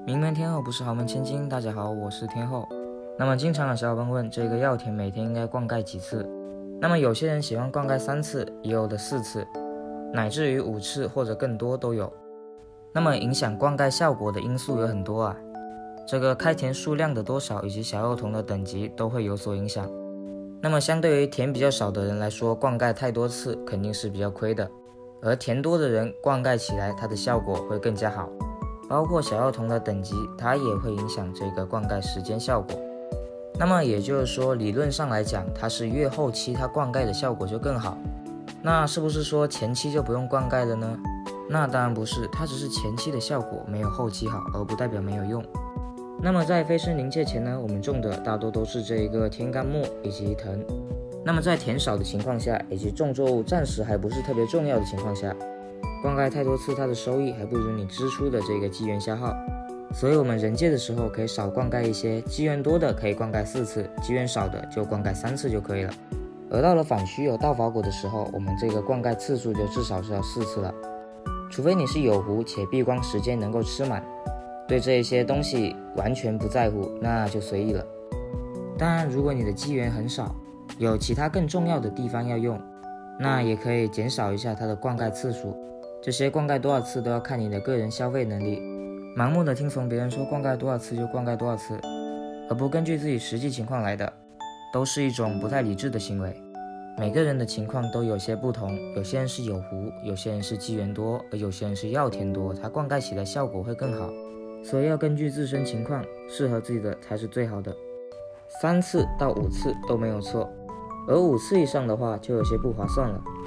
名门天后不是豪门千金。大家好，我是天后。那么经常有小伙伴问，这个药田每天应该灌溉几次？那么有些人喜欢灌溉3次，也有的4次，乃至于5次或者更多都有。那么影响灌溉效果的因素有很多啊，这个开田数量的多少以及小幼童的等级都会有所影响。那么相对于田比较少的人来说，灌溉太多次肯定是比较亏的，而田多的人灌溉起来它的效果会更加好。包括小幼童的等级，它也会影响这个灌溉时间效果。那么也就是说，理论上来讲，它是越后期它灌溉的效果就更好。那是不是说前期就不用灌溉了呢？那当然不是，它只是前期的效果没有后期好，而不代表没有用。那么在飞升临界前呢，我们种的大多都是这一个天干木以及藤。那么在田少的情况下，以及种作物暂时还不是特别重要的情况下，灌溉太多次，它的收益还不如你支出的这个机缘消耗。所以我们人介的时候可以少灌溉一些，机缘多的可以灌溉4次，机缘少的就灌溉3次就可以了。而到了反需有稻法果的时候，我们这个灌溉次数就至少是要4次了。除非你是有湖且闭光时间能够吃满，对这一些东西完全不在乎，那就随意了。当然如果你的机缘很少，有其他更重要的地方要用，那也可以减少一下它的灌溉次数。这些灌溉多少次都要看你的个人消费能力，盲目的听从别人说灌溉多少次就灌溉多少次，而不根据自己实际情况来的，都是一种不太理智的行为。每个人的情况都有些不同，有些人是有湖，有些人是机缘多，而有些人是药田多，它灌溉起来效果会更好。所以要根据自身情况，适合自己的才是最好的。3次到5次都没有错，而5次以上的话就有些不划算了。